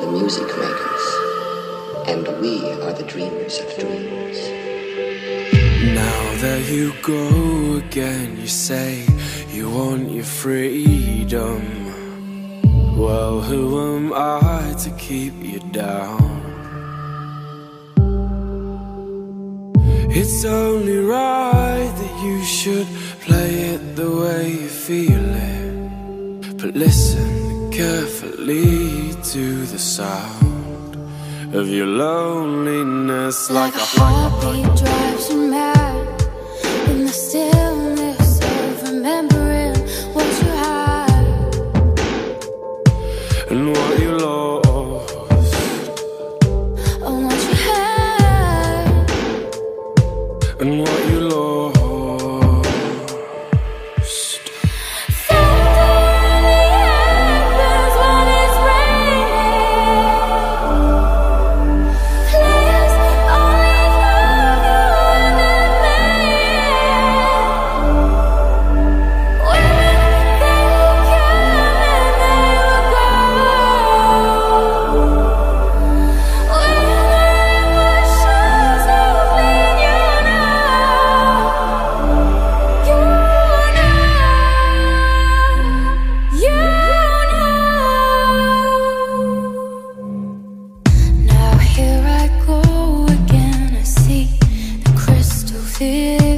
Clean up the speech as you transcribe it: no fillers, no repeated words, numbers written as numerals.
the music makers, and we are the dreamers of dreams. Now there you go again, you say you want your freedom. Well, who am I to keep you down? It's only right that you should play it the way you feel it. But listen carefully to the sound of your loneliness, like a heartbeat drives you mad in the stillness of remembering what you had and what you lost, or what you had and what you lost. Here I go again, I see the crystal field.